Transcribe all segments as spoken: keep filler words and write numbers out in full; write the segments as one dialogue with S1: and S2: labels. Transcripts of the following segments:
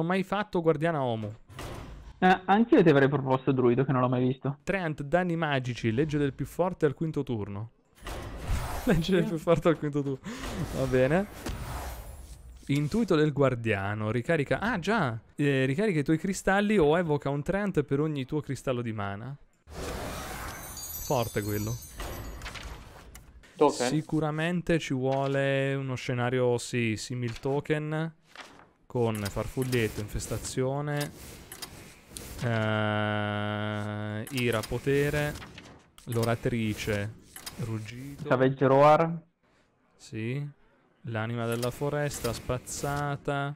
S1: mai fatto Guardiana Homo.
S2: Eh, anche io ti avrei proposto Druido, che non l'ho mai visto.
S1: Treant, danni magici, legge del più forte al quinto turno. Legge del più forte al quinto turno. Va bene. Intuito del guardiano, ricarica... Ah, già! Eh, ricarica i tuoi cristalli o evoca un Treant per ogni tuo cristallo di mana. Forte quello.
S3: Token?
S1: Sicuramente ci vuole uno scenario, sì, simil token, con farfuglietto, infestazione, eh, ira, potere, l'oratrice, ruggito.
S2: Savage Roar.
S1: Sì. L'anima della foresta, spazzata.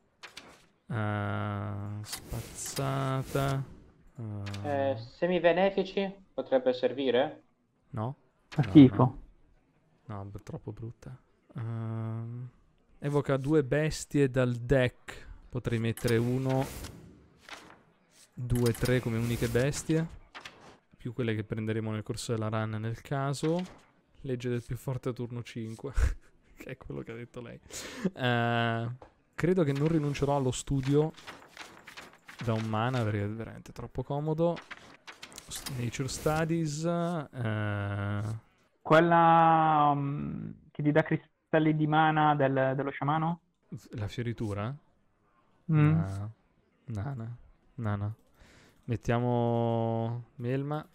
S1: Uh, spazzata. Uh,
S3: Eh, semi-benefici? Potrebbe servire?
S1: no?
S2: Fa
S1: No,
S2: schifo.
S1: No, no, è troppo brutta. Uh, evoca due bestie dal deck. Potrei mettere uno, due, tre come uniche bestie. Più quelle che prenderemo nel corso della run nel caso. Legge del più forte a turno cinque. Che è quello che ha detto lei. Uh, credo che non rinuncerò allo studio da un mana perché è veramente troppo comodo. Nature Studies. Uh,
S2: Quella um, che ti dà cristalli di mana del, dello sciamano?
S1: la fioritura?
S2: Mm.
S1: No. Nana. Nana. Mettiamo Melma.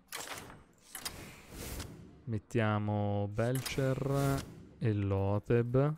S1: Mettiamo Belcher e Loteb.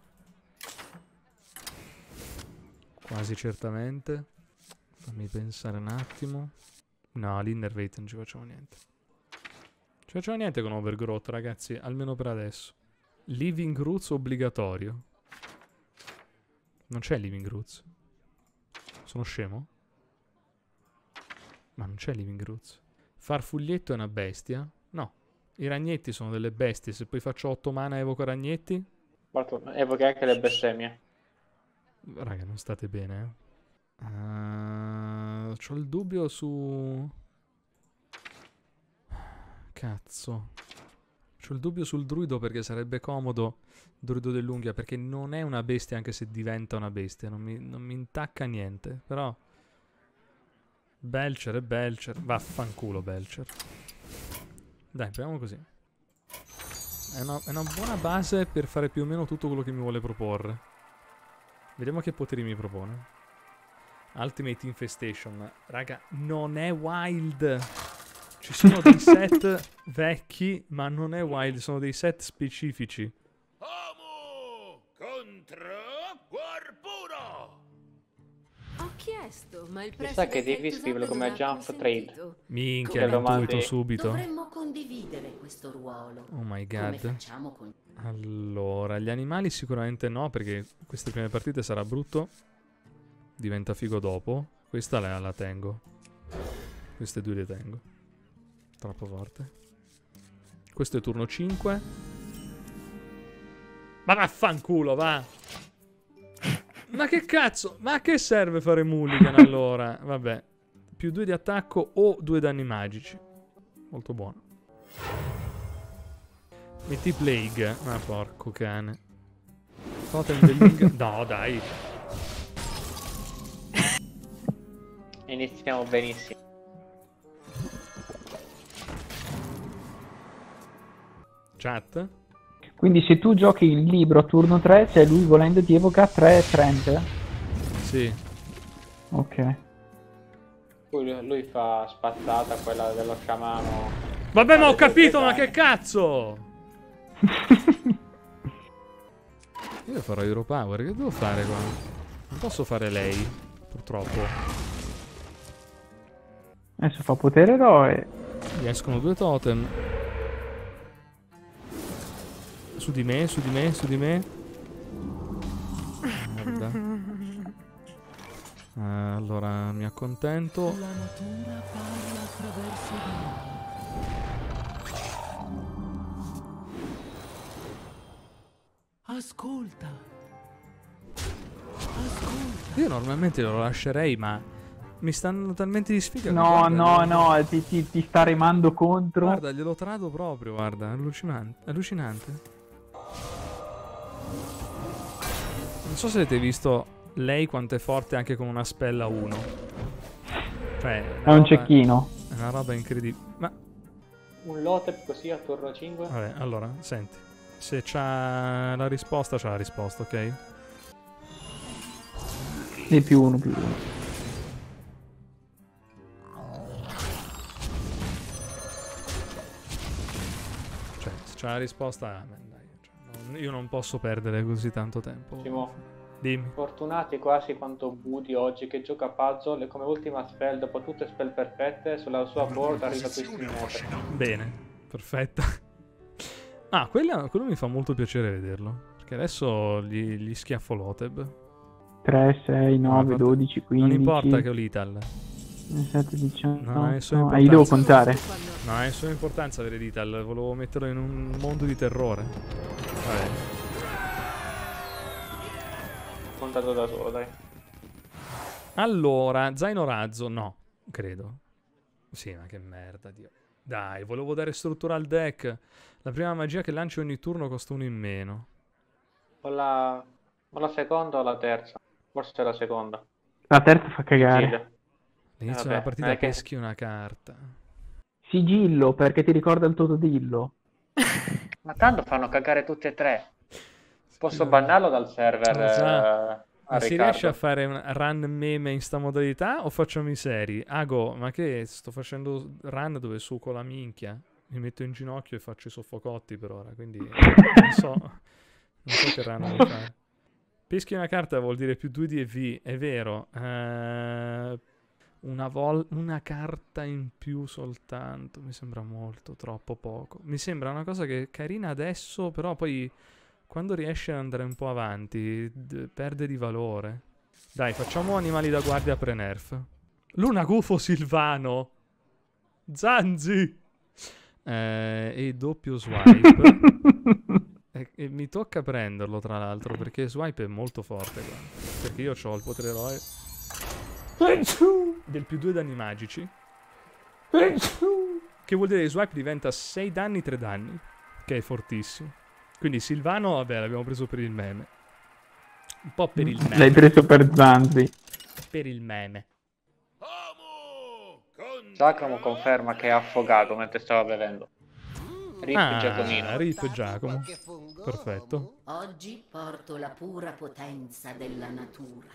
S1: Quasi certamente. Fammi pensare un attimo. No, l'Innervate non ci facciamo niente. Ci facciamo niente con Overgrowth, ragazzi. Almeno per adesso. Living Roots obbligatorio. Non c'è Living Roots. Sono scemo? Ma non c'è Living Roots. Farfuglietto è una bestia? No. I ragnetti sono delle bestie. Se poi faccio otto mana evoco ragnetti.
S3: Guarda, evoca anche le bestemmie.
S1: Raga, non state bene, eh. Uh, c'ho il dubbio su... Cazzo. C'ho il dubbio sul druido perché sarebbe comodo. Druido dell'unghia, perché non è una bestia anche se diventa una bestia. Non mi, non mi intacca niente. Però... Belcher e Belcher. Vaffanculo Belcher. Dai, proviamo così. È una, è una buona base per fare più o meno tutto quello che mi vuole proporre. Vediamo che poteri mi propone. Ultimate Infestation. Raga, non è wild. Ci sono dei set vecchi, ma non è wild. Sono dei set specifici.
S4: Homo contro Guarpuro.
S5: Ho chiesto, ma il
S3: Mi
S5: prezzo
S3: sa che
S5: del
S3: devi
S5: Cactus
S3: scriverlo
S5: Up
S3: come
S5: non ha
S3: jump
S5: consentito.
S3: trade.
S1: Minchia,
S3: Come
S1: l'ho intuito
S3: domande?
S1: subito.
S5: Dovremmo condividere questo ruolo.
S1: Oh my
S5: Come
S1: god.
S5: facciamo con...
S1: Allora, gli animali sicuramente no, perché queste prime partite sarà brutto. Diventa figo dopo. Questa la, la tengo. Queste due le tengo. Troppo forte. Questo è turno cinque. Ma vaffanculo, va! Ma che cazzo? Ma a che serve fare mulligan allora? Vabbè. Più due di attacco o due danni magici. Molto buono. Metti Plague. Ah, porco cane. Totem dell'Inga... No, dai.
S3: Iniziamo benissimo.
S1: Chat?
S2: Quindi se tu giochi il libro a turno tre, se lui volendo ti evoca tre trenta.
S1: Sì.
S2: Ok.
S3: Lui, lui fa spazzata quella dello sciamano.
S1: Vabbè, ma ho capito, ma che cazzo? Io farò Hero Power, che devo fare qua? Non posso fare lei, purtroppo.
S2: Adesso fa potere eroe.
S1: Mi escono due totem. Su di me, su di me, su di me. Merda. Eh, allora, mi accontento.
S6: La natura parla attraverso di noi. Ascolta. Ascolta.
S1: Io normalmente lo lascerei, ma mi stanno talmente di sfiga.
S2: No,
S1: guarda,
S2: no,
S1: glielo-
S2: no, ti, ti, ti sta remando contro.
S1: Guarda, glielo trado proprio, guarda, è allucinante. Allucinante. Non so se avete visto lei quanto è forte anche con una spella uno. Cioè,
S2: È un
S1: roba-
S2: cecchino.
S1: È una roba incredibile. Ma,
S3: Un Lotep così a turno cinque.
S1: vabbè, allora, senti. Se c'ha la risposta, c'ha la risposta, ok?
S2: E più uno, più uno.
S1: Cioè, se c'ha la risposta, ah, beh, dai, cioè, non- io non posso perdere così tanto tempo.
S3: Simo,
S1: Dimmi.
S3: fortunati quasi quanto Booty oggi che gioca a puzzle e come ultima spell, dopo tutte spell perfette, sulla sua board arriva Twisting Nether.
S1: Bene, perfetta. Ah, quella- quello mi fa molto piacere vederlo. Perché adesso gli, gli schiaffo Loteb.
S2: tre, sei, nove,
S1: fatto-
S2: dodici, quindici.
S1: Non importa che ho l'Ital.
S2: sette, diciotto.
S1: Non ha nessuna
S2: Ah, li devo
S1: importanza.
S2: contare.
S1: Non ha nessuna importanza avere l'Ital. Volevo metterlo in un mondo di terrore. Vabbè.
S3: Contato da solo, dai.
S1: Allora, zaino razzo, no, credo. Sì, ma che merda, Dio. Dai, volevo dare struttura al deck. La prima magia che lanci ogni turno costa uno in meno.
S3: O la... o la seconda o la terza. Forse la seconda.
S2: La terza fa cagare.
S3: Sigillo.
S1: All'inizio
S3: vabbè,
S1: della partita
S3: non è che-
S1: peschi una carta.
S2: Sigillo, perché ti ricorda il totodillo.
S3: Ma tanto fanno cagare tutte e tre. Posso
S1: Scusa.
S3: bannarlo dal server
S1: Lo so.
S3: eh, a
S1: Ma si
S3: Riccardo?
S1: riesce a fare un run meme in sta modalità o facciamo i seri? Ago, ma che sto facendo run dove suco la minchia? Mi metto in ginocchio e faccio i soffocotti per ora, quindi non so, non so che run vuoi fare. Peschi una carta vuol dire più due di E V, è vero. Eh, una, vol- una carta in più soltanto, mi sembra molto, troppo poco. Mi sembra una cosa che è carina adesso, però poi quando riesce ad andare un po' avanti d- perde di valore. Dai, facciamo animali da guardia pre-nerf. Luna Gufo Silvano. Zanzi. Eh, e doppio swipe. e, e mi tocca prenderlo tra l'altro perché swipe è molto forte qua. Perché io ho il potere eroe del più due danni magici. Che vuol dire che swipe diventa sei danni, tre danni. Che è fortissimo. Quindi Silvano, vabbè, l'abbiamo preso per il meme. Un po' per il meme.
S2: L'hai preso per Zanzi.
S1: Per il meme.
S4: Amo contro
S3: Giacomo conferma che è affogato mentre stava bevendo. Rip
S1: Ah,
S3: Giacomino.
S1: Rip Giacomo. Perfetto.
S5: Oggi porto la pura potenza della natura.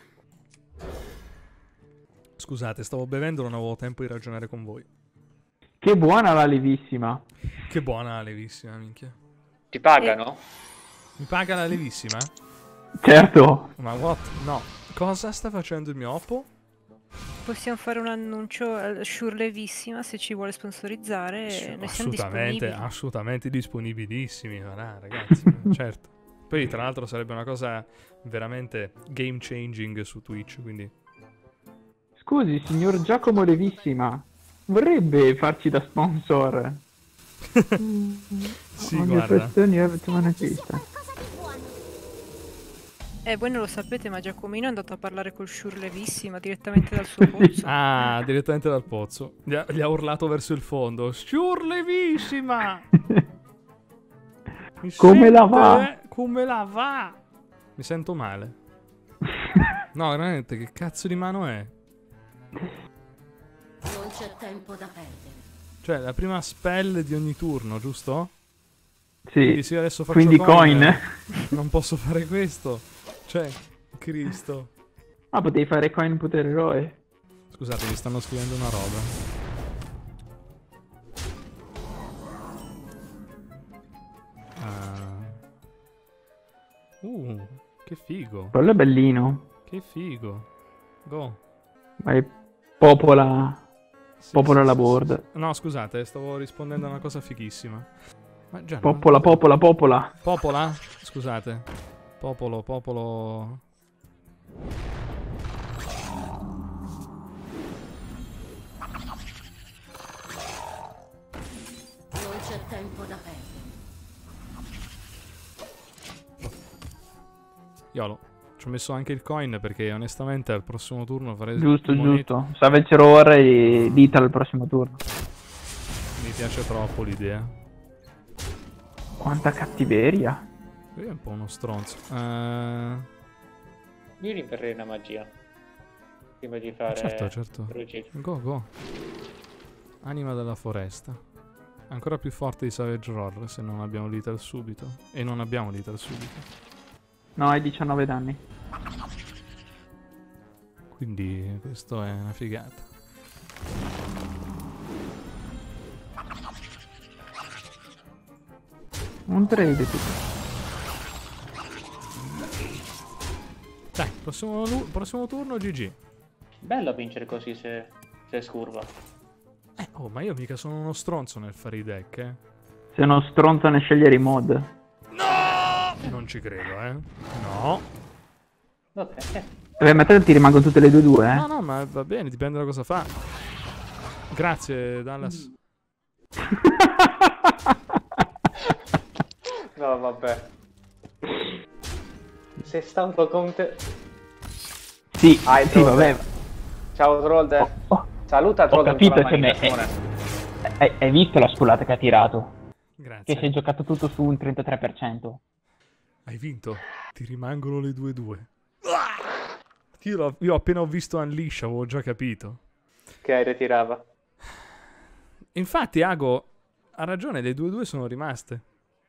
S1: Scusate, stavo bevendo, non avevo tempo di ragionare con voi.
S2: Che buona la levissima.
S1: Che buona la levissima, minchia.
S3: Ti pagano?
S1: Mi paga la levissima?
S2: Certo.
S1: Ma what? No. Cosa sta facendo il mio Oppo?
S7: Possiamo fare un annuncio al Shure Levissima se ci vuole sponsorizzare.
S1: Sì,
S7: Noi siamo
S1: assolutamente,
S7: disponibili.
S1: assolutamente disponibilissimi. Ma no, ragazzi, certo. Poi, tra l'altro, sarebbe una cosa veramente game changing su Twitch. Quindi,
S2: Scusi, signor Giacomo Levissima. Vorrebbe farci da sponsor?
S1: sì,
S2: Ogni
S1: guarda.
S2: questione è una questa.
S7: Eh, voi non lo sapete, ma Giacomino è andato a parlare col Shure Levissima direttamente dal suo pozzo.
S1: Ah, direttamente dal pozzo. Gli ha, gli ha urlato verso il fondo. Sciur levissima! Mi
S2: Come la
S1: sente?
S2: va?
S1: Come la va? Mi sento male. No, veramente, che cazzo di mano è?
S5: Non c'è tempo da perdere.
S1: Cioè, la prima spell di ogni turno, giusto? Quindi
S2: Sì.
S1: se io adesso faccio
S2: Quindi coin.
S1: non posso fare questo. Cioè, Cristo.
S2: Ah, potevi fare coin potere eroe.
S1: Scusate, mi stanno scrivendo una roba. Ah. Uh, che figo.
S2: Quello è bellino.
S1: Che figo. Go.
S2: Vai, popola.
S1: Sì,
S2: Popola
S1: sì,
S2: la
S1: sì,
S2: board.
S1: sì. No, scusate, stavo rispondendo a una cosa fighissima. Ma già,
S2: Popola, popola, popola.
S1: Popola? Scusate. Popolo, popolo.
S5: Non c'è tempo da perdere.
S1: Iolo. Ci ho messo anche il coin perché onestamente al prossimo turno farei
S2: Giusto,
S1: monete.
S2: giusto. Savage Roar e dita al prossimo turno.
S1: Mi piace troppo l'idea.
S2: Quanta cattiveria.
S1: Lui è un po' uno stronzo. Eh,
S3: Io rimperrei una magia. Prima di fare...
S1: Certo, certo.
S3: Ruggito.
S1: Go, go. Anima della foresta. Ancora più forte di Savage Roar se non abbiamo Lethal subito. E non abbiamo Lethal subito.
S2: No, hai diciannove danni.
S1: Quindi questo è una figata.
S2: Un trade tutto.
S1: Dai, prossimo, lu- prossimo turno G G.
S3: Bello vincere così se, se scurva.
S1: Eh, oh, ma io mica sono uno stronzo nel fare i deck, eh.
S2: Se uno stronzo ne scegliere i mod.
S1: No! Non ci credo, eh. No.
S3: Vabbè.
S2: Beh, ma te ti rimangono tutte le due due, eh?
S1: No, no, ma va bene, dipende da cosa fa. Grazie, Dallas.
S3: No, vabbè. Sei stanco con te...
S2: Sì,
S3: Ah,
S2: sì, vabbè.
S3: Ciao Trollder.
S2: Oh, oh.
S3: Saluta
S2: Ho
S3: Trollder.
S2: capito,
S3: con la
S2: cioè,
S3: manina,
S2: me-
S3: Simone.
S2: Hai, hai visto la spullata che ha tirato? Che
S1: Grazie.
S2: si è giocato tutto su un trentatré per cento.
S1: Hai vinto. Ti rimangono le due due. Io, l'ho- io appena ho visto Unleash avevo già capito.
S3: Che aereo tirava.
S1: Infatti, Ago ha ragione, le due due sono rimaste.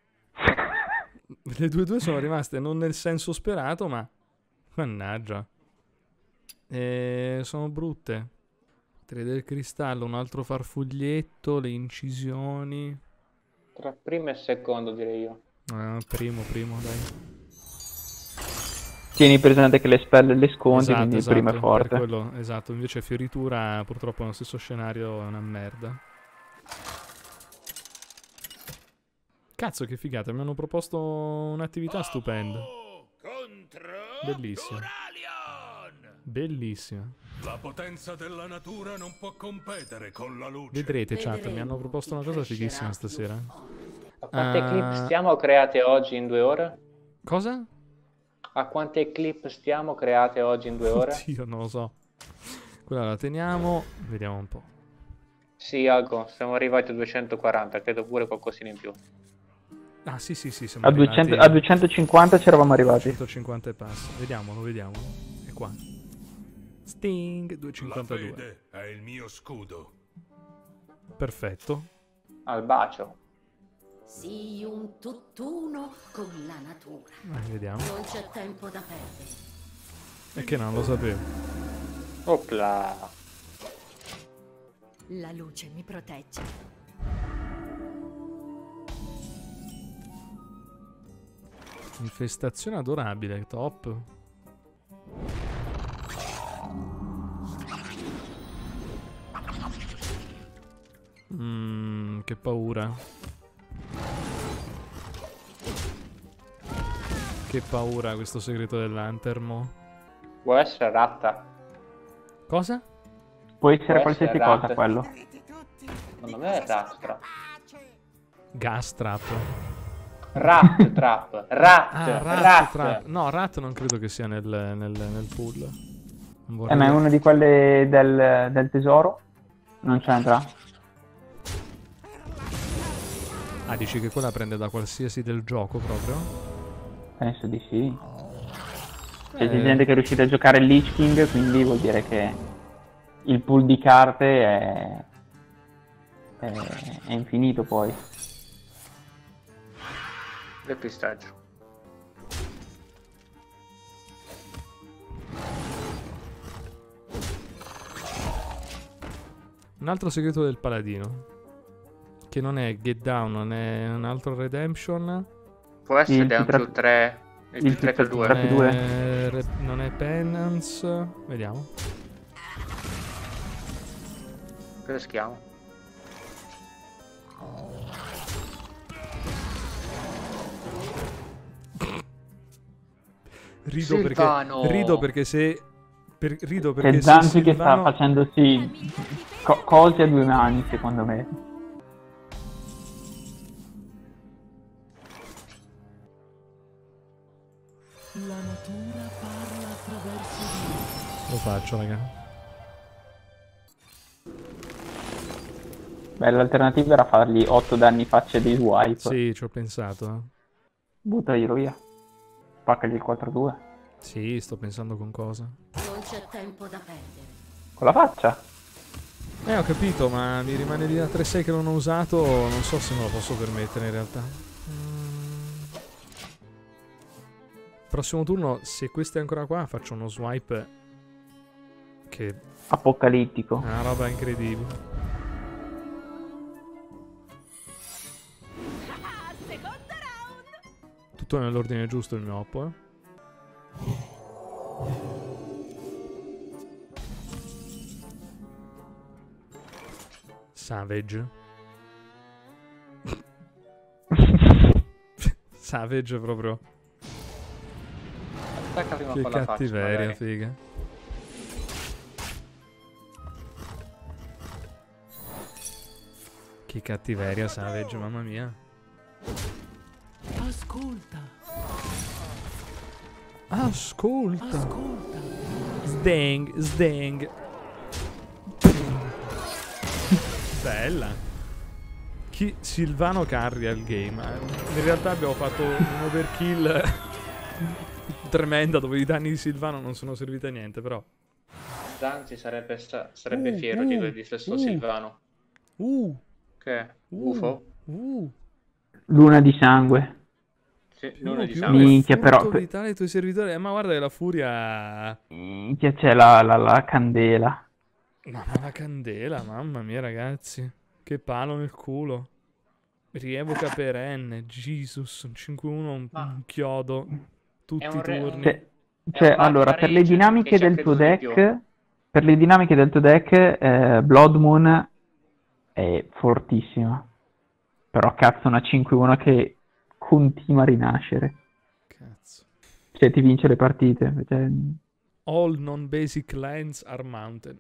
S1: Le due due sono rimaste, non nel senso sperato, ma... Mannaggia. E sono brutte. Tre del cristallo, un altro farfuglietto, le incisioni.
S3: Tra primo e secondo, direi io.
S1: Ah, primo, primo, dai.
S2: Tieni presente che le spell le sconti,
S1: Esatto,
S2: quindi
S1: esatto,
S2: il primo è
S1: per
S2: forte.
S1: quello, esatto, invece fioritura purtroppo nello stesso scenario è una merda. Cazzo che figata, mi hanno proposto un'attività stupenda.
S4: Contro
S1: Bellissimo.
S4: Turalion!
S1: Bellissima.
S4: La potenza della natura non può competere con la luce.
S1: Vedrete chat, mi hanno proposto una cosa fighissima stasera.
S3: A quante
S1: Ah.
S3: clip stiamo create oggi in due ore?
S1: Cosa?
S3: A quante clip stiamo create oggi in due ore?
S1: Oddio, non lo so. Quella la teniamo, vediamo un po'.
S3: Sì, Ago, siamo arrivati a duecentoquaranta, credo pure qualcosina in più.
S1: Ah sì sì sì, siamo
S2: A, duecento,
S1: arrivati
S2: a duecentocinquanta ci eravamo arrivati.
S1: centocinquanta e passa. Vediamolo, vediamolo. È qua. Sting
S4: La
S1: duecentocinquantadue.
S4: fede è il mio scudo.
S1: Perfetto.
S3: Al bacio.
S5: Sii un tutt'uno con la natura.
S1: Eh, vediamo.
S5: Non c'è tempo da perdere.
S1: È che non lo sapevo.
S3: Opla.
S5: La luce mi protegge.
S1: Infestazione adorabile, top. Mmm, che paura. Che paura questo segreto dell'Antermo.
S3: Può essere ratta.
S1: Cosa?
S2: Può essere
S3: Può
S2: qualsiasi
S3: essere
S2: cosa
S3: rat.
S2: quello.
S3: Non è rat trap.
S1: Gas trap.
S3: Rat trap. Rat.
S1: Ah, rat,
S3: rat.
S1: trap. No, rat non credo che sia nel, nel, nel pool. Non
S2: Eh,
S1: vorrei-
S2: ma è una di quelle del, del tesoro? Non c'entra?
S1: Ah, dici che quella prende da qualsiasi del gioco proprio?
S2: Penso di sì. C'è
S1: Eh,
S2: gente che è riuscita a giocare il Lich King, quindi vuol dire che il pool di carte è, è, è infinito poi.
S3: Del pistaggio.
S1: Un altro segreto del paladino. Che non è Get Down, non è un altro Redemption.
S3: Può essere
S2: Il
S3: ed è un
S2: più
S3: più tre. Il
S2: il
S3: più tre
S2: più
S3: più
S2: tre
S3: due.
S2: più
S1: Non
S2: due.
S1: è, re- non è Penance. Vediamo.
S3: Peschiamo.
S1: Rido
S3: Silvano.
S1: perché. Rido perché se. Per, rido perché
S2: C'è
S1: se
S2: Zanzi che sta
S1: Silvano-
S2: facendosi co- cose a due mani, secondo me.
S6: La natura parla attraverso di me.
S1: Lo faccio, raga.
S2: Beh, l'alternativa era fargli otto danni faccia dei swipe.
S1: Sì, ci ho pensato. eh.
S2: Buttaglielo via. Spaccagli il quattro due.
S1: Sì, sto pensando con cosa.
S5: Non c'è tempo da perdere.
S2: Con la faccia?
S1: Eh, ho capito, ma mi rimane lì da tre sei che non ho usato, non so se me lo posso permettere in realtà. Mm. Prossimo turno, se questo è ancora qua, faccio uno swipe che
S2: Apocalittico.
S1: è una roba incredibile. Tutto nell'ordine giusto il mio oppo, eh. Savage. Savage proprio.
S3: Attacca prima
S1: Che
S3: con la faccia,
S1: cattiveria,
S3: magari.
S1: figa. Che cattiveria, Savage, mamma mia.
S6: Ascolta,
S1: Ascolta.
S6: ascolta.
S1: Sdang, sdang. Bella. Chi Silvano carry al game. In realtà abbiamo fatto un overkill tremenda dove i danni di Silvano non sono serviti a niente, però.
S3: Zanzi sarebbe, sta- sarebbe
S1: Uh,
S3: fiero
S1: uh,
S3: di quelli del suo
S1: uh.
S3: Silvano.
S1: Uh,
S3: Che?
S1: uh,
S3: Ufo?
S1: uh.
S2: Luna di sangue.
S3: Sì,
S1: Uno
S3: l'uno di
S1: più
S3: sangue.
S2: Minchia,
S1: furto
S2: però-
S1: vitale ai tuoi servitori. Eh, ma guarda che la furia.
S2: Minchia, c'è la, la, la candela.
S1: Ma la candela, mamma mia, ragazzi. Che palo nel culo. Rievoca perenne. Jesus. Un cinque uno, un,
S3: Ma-
S1: un chiodo. Tutti
S3: È
S1: i
S3: un re-
S1: turni.
S2: Cioè,
S3: È
S2: cioè,
S3: un Black
S2: allora, per le
S3: Rage
S2: dinamiche
S3: che ci ha
S2: del tuo
S3: creduto di
S2: deck, per le dinamiche del tuo deck, eh, Blood Moon è fortissima. Però cazzo, una cinque uno che continua a rinascere.
S1: Cazzo.
S2: Cioè, ti vince le partite. Cioè...
S1: All non-basic lands are mountain.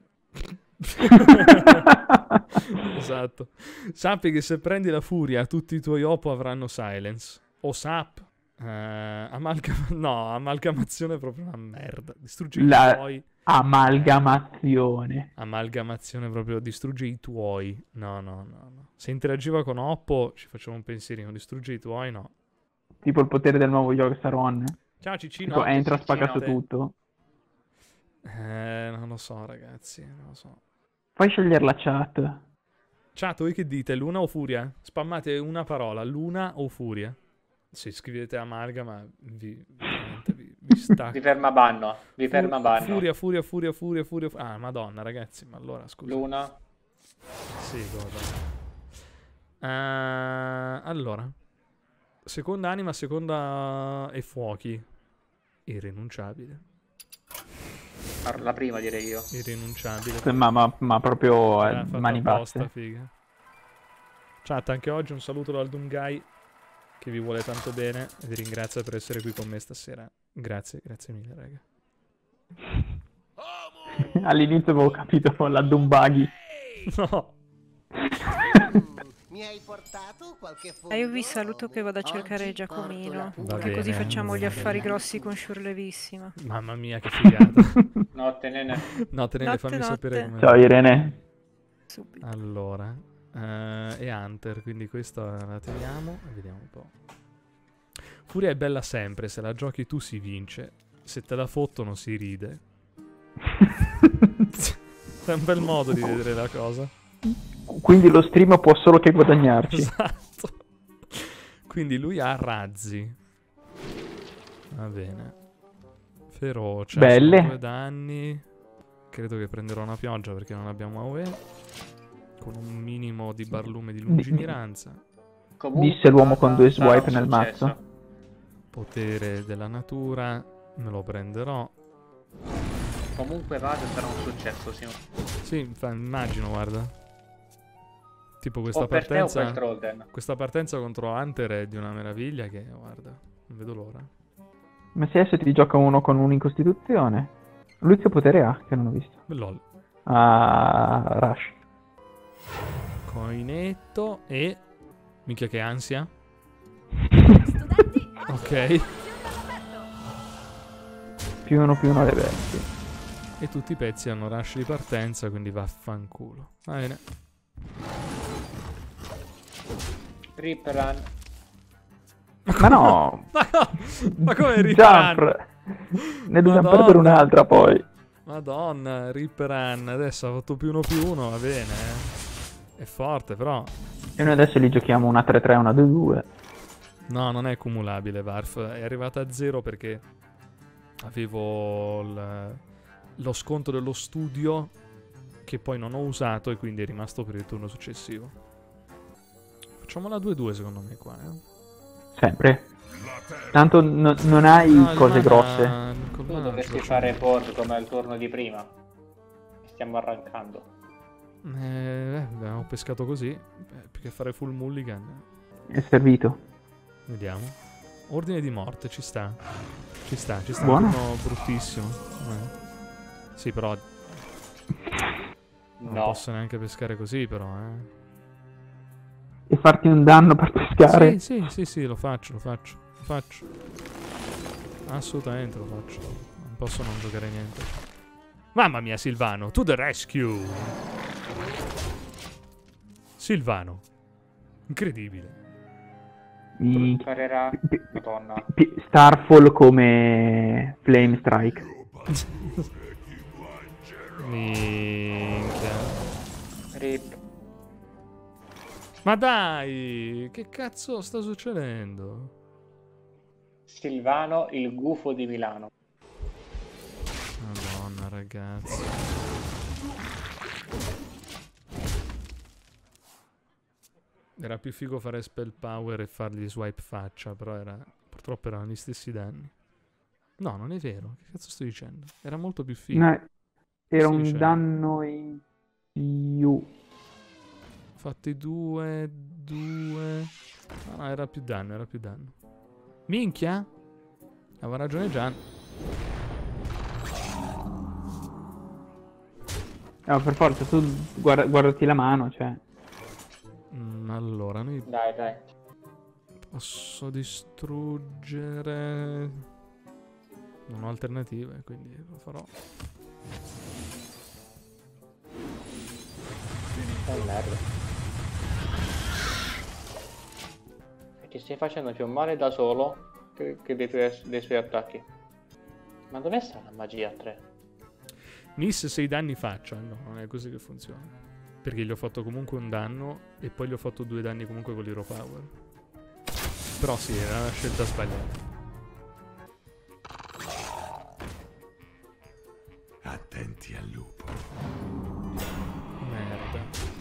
S1: Esatto. Sappi che se prendi la furia, tutti i tuoi oppo avranno silence. O sap. Eh, amalgama... No, amalgamazione è proprio una merda. Distruggi
S2: La-
S1: i tuoi.
S2: Amalgamazione.
S1: Amalgamazione proprio. Distruggi i tuoi. No, no, no, no. Se interagiva con oppo, ci facciamo un pensierino. Distruggi i tuoi, no.
S2: Tipo il potere del nuovo Yogstar One.
S1: Ciao Cicino.
S2: Tipo, entra, spacca su
S3: Cicino.
S2: tutto.
S1: Eh, non lo so, ragazzi. Non lo so.
S2: Fai scegliere la chat.
S1: Chat, voi che dite? Luna o furia? Spammate una parola, luna o furia? Se scrivete amalgama, vi, veramente vi, vi stacco.
S3: Vi ferma banno. Vi ferma
S1: Fu-
S3: banno.
S1: Furia, furia, furia, furia, furia. fu- Ah, madonna, ragazzi, ma allora, scusa.
S3: Luna.
S1: Sì, guarda. Eh, allora. Seconda anima, seconda e fuochi. Irrinunciabile.
S3: La prima direi io.
S1: Irrinunciabile.
S2: Ma, ma, ma proprio
S1: Era
S2: eh,
S1: fatto
S2: mani
S1: apposta,
S2: basse.
S1: figa. Chat, anche oggi un saluto dal Dungai che vi vuole tanto bene e vi ringrazia per essere qui con me stasera. Grazie, grazie mille, raga.
S2: All'inizio avevo capito la Dumbaghi.
S1: No.
S8: Mi hai portato qualche
S7: Ah, io vi saluto che vado a cercare
S5: Oggi
S7: Giacomino.
S5: porto la
S1: Va
S7: Che così
S1: bene,
S7: facciamo
S1: va
S7: gli
S1: bene.
S7: affari grossi con Sciurlevissima.
S1: Mamma mia, che figata.
S3: Notte, nene.
S1: No, te ne
S7: Notte,
S1: fammi
S7: notte.
S1: sapere come.
S2: Ciao Irene.
S7: Subito.
S1: Allora, eh, e Hunter, quindi questa la teniamo e vediamo un po'. Furia è bella sempre, se la giochi tu si vince, se te la fottono si ride. È un bel modo di vedere la cosa.
S2: Quindi lo stream può solo che guadagnarci.
S1: Esatto. Quindi lui ha razzi. Va bene. Feroce.
S2: Belle.
S1: sono due danni. Credo che prenderò una pioggia perché non abbiamo A O E. Con un minimo di barlume di lungimiranza.
S3: Comunque,
S2: Disse l'uomo con due
S3: sarà
S2: swipe
S3: un
S2: nel
S3: successo.
S2: mazzo.
S1: Potere della natura. Me lo prenderò.
S3: Comunque vada sarà un successo, sì.
S1: Sì, infa- immagino, guarda. Tipo questa
S3: O per te o
S1: partenza.
S3: per Trollden.
S1: Questa partenza contro Hunter è di una meraviglia che, guarda, non vedo l'ora.
S2: Ma se adesso ti gioca uno con uno in Costituzione? Lui che potere ha? Che non ho visto.
S1: Lol.
S2: Ah, Rush.
S1: Coinetto e... Minchia che ansia.
S5: Studenti,
S1: Ok.
S2: Più uno più uno alle bestie.
S1: E tutti i pezzi hanno rush di partenza, quindi vaffanculo. Va bene.
S3: Rip Run.
S2: Ma no!
S1: Ma, no! Ma come
S2: Jump!
S1: rifaranno?
S2: Ne dobbiamo
S1: Madonna.
S2: perdere un'altra poi.
S1: Madonna, Ripperan. Adesso ha fatto più uno più uno, va bene, eh. È forte, però.
S2: E noi adesso li giochiamo una tre tre, una due due.
S1: No, non è cumulabile, Varf. È arrivata a zero perché avevo il- lo sconto dello studio che poi non ho usato e quindi è rimasto per il turno successivo. Facciamo la due due secondo me qua, eh.
S2: Sempre. Tanto no- non hai
S1: No, il
S2: cose
S1: mana-
S2: grosse.
S1: col
S3: Tu
S1: mana
S3: dovresti
S1: ce l'ho.
S3: fare board come al turno di prima. Stiamo arrancando.
S1: Eh, abbiamo pescato così. Eh, più che fare full mulligan.
S2: È servito.
S1: Vediamo. Ordine di morte, ci sta. Ci sta, ci sta.
S2: Buono.
S1: Un turno bruttissimo. Eh. Sì, però non
S3: No.
S1: posso neanche pescare così, però, eh.
S2: E farti un danno per pescare.
S1: Sì, sì, sì, sì, lo faccio, lo faccio, lo faccio. Assolutamente lo faccio. Non posso non giocare niente. Mamma mia, Silvano, to the rescue! Silvano. Incredibile.
S2: Mi-
S3: Parerà.
S2: pi-
S3: Madonna.
S2: pi- Starfall come Flame Strike.
S1: Minchia.
S3: Rip.
S1: Ma dai, che cazzo sta succedendo?
S3: Silvano, il gufo di Milano.
S1: Madonna, ragazzi. Era più figo fare spell power e fargli swipe faccia, però era purtroppo erano gli stessi danni. No, non è vero. Che cazzo sto dicendo? Era molto più figo.
S2: No, era
S1: Sì,
S2: un
S1: c'è.
S2: danno in più.
S1: Fatti due, due. No, no, era più danno, era più danno. Minchia? Aveva ragione Gian.
S2: No, per forza, tu guarda- guardati la mano, cioè.
S1: Mm, allora, noi
S3: Dai, dai.
S1: posso distruggere. Non ho alternative, quindi lo farò.
S3: Oh merda. E ti stai facendo più male da solo che, che dei, tuoi, dei suoi attacchi. Ma dove sta la magia a tre?
S1: Nis sei danni faccia. No, non è così che funziona. Perché gli ho fatto comunque un danno e poi gli ho fatto due danni comunque con l'Hero Power. Però sì, era una scelta sbagliata.
S4: Attenti al lupo.
S1: Merda.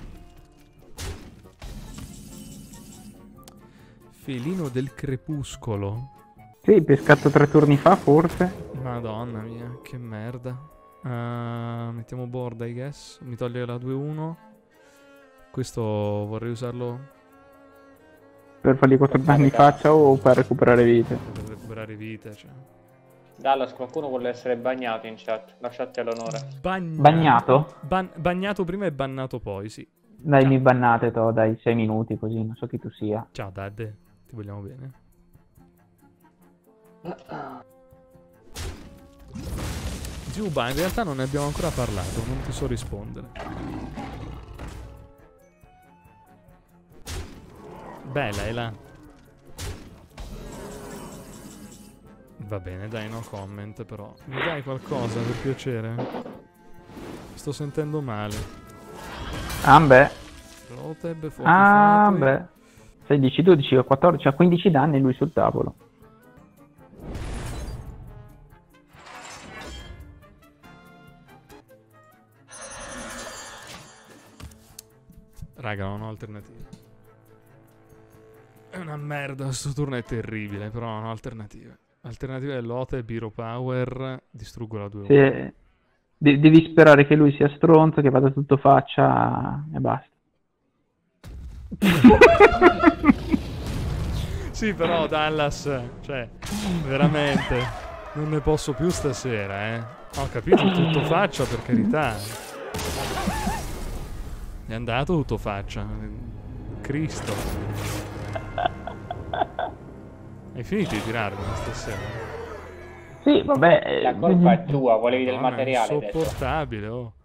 S1: Felino del crepuscolo.
S2: Sì, pescato tre turni fa, forse.
S1: Madonna mia, che merda. Uh, mettiamo board, I guess. Mi toglie la due uno. Questo vorrei usarlo
S2: Per fargli quattro danni in faccia o per recuperare vite.
S1: per recuperare vite, cioè.
S3: Dallas, qualcuno vuole essere bagnato in chat. Lasciate l'onore.
S1: Bagnato.
S2: Bagnato?
S1: Ban- bagnato prima e bannato poi, sì.
S2: Dai, mi bannate, to, dai, sei minuti così, non so chi tu sia.
S1: Ciao Dad, ti vogliamo bene. Giuba, in realtà non ne abbiamo ancora parlato, non ti so rispondere. Bella, è là. Va bene, dai, no comment, però. Mi dai qualcosa, per piacere? Sto sentendo male.
S2: Ah, beh.
S1: Loteb, fuochi
S2: Ah,
S1: fatui.
S2: beh. sedici, dodici, quattordici, ha quindici danni lui sul tavolo.
S1: Raga, non ho alternative. È una merda, sto turno è terribile, però non ho alternative. Alternativa è Lote, Biro Power, distruggo la due uno.
S2: Se... de- devi sperare che lui sia stronzo, che vada tutto faccia e basta.
S1: Sì, però Dallas, cioè, veramente, non ne posso più stasera, eh. Ho capito, tutto faccia, per carità. È andato tutto faccia. Cristo. Hai finito di tirarmi stasera?
S2: Sì, vabbè.
S3: La colpa è tua, volevi del
S1: Madonna,
S3: materiale adesso.
S1: insopportabile, oh.